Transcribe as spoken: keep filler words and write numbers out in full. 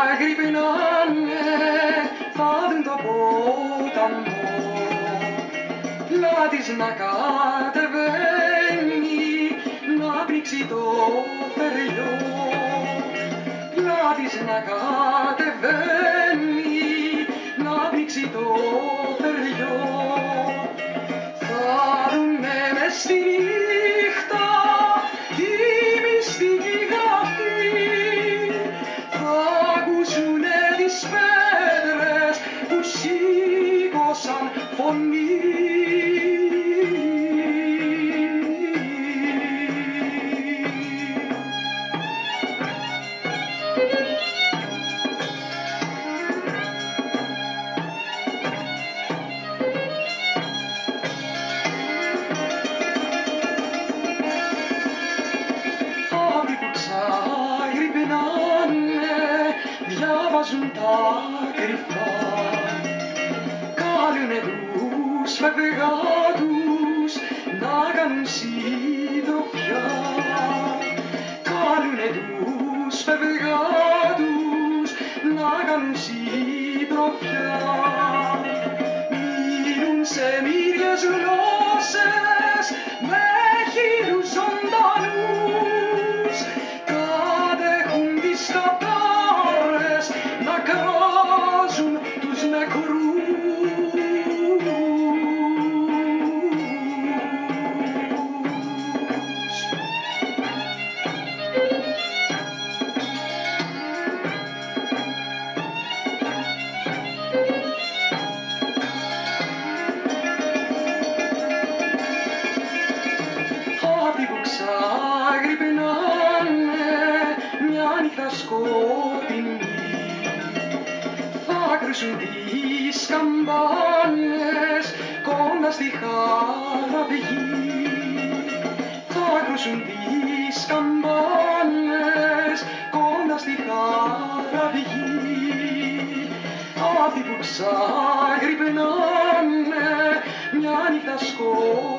γρυπνάνε, θα δουν το ποταμό. Πλάτης να κατεβαίνει, να πνίξει το θεριό. Πλάτης να κατεβαίνει, να πνίξει το θεριό. Θα δουνε μες στη νύχτα τη μυστική γραφή, θα ακούσουνε τις πέτρες που σήκωσαν φωνή. Αυτοί που ξαγρυπνάνε διάβαζουν τα κρυφά, κάνουνε τους φευγάτους να κάνουν συντροφιά. Κάνουνε τους φευγάτους να κάνουν συντροφιά. Μιλούν σε μύριες γλώσσες με χίλιους ζωντανούς, κατέχουν τις κατάρες να κράζουν τους νεκρούς. Αυτοί που ξαγρυπνάνε μια νύχτα σκοτεινή, θα κρούσουν τις καμπάνες κοντά στη χαραυγή. Θα κρούσουν τις καμπάνες κοντά στη χαραυγή. Αυτοί που ξαγρυπνάνε μια νύχτα σκοτεινή,